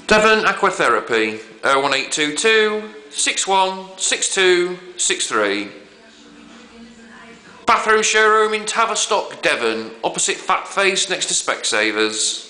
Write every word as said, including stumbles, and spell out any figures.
Devon Aquatherapy, oh one eight two two, six one six two six three. Bathroom showroom in Tavistock, Devon, opposite Fat Face next to Specsavers.